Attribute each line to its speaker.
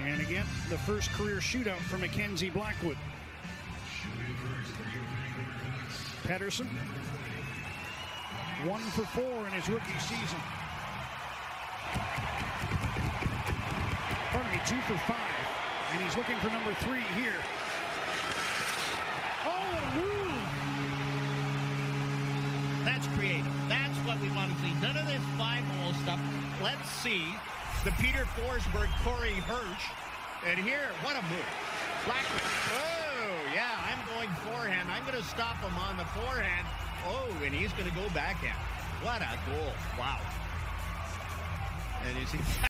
Speaker 1: And again, the first career shootout for Mackenzie Blackwood. Pettersson, 1 for 4 in his rookie season. Pardon me, 2 for 5. And he's looking for number 3 here. Oh, woo!
Speaker 2: That's creative. That's what we want to see. None of this 5-hole stuff. Let's see the Peter Forsberg, Corey Hirsch. And here, what a move. Blackwood. Oh, yeah, I'm going forehand. I'm going to stop him on the forehand. Oh, and he's going to go backhand. What a goal. Wow. And you see...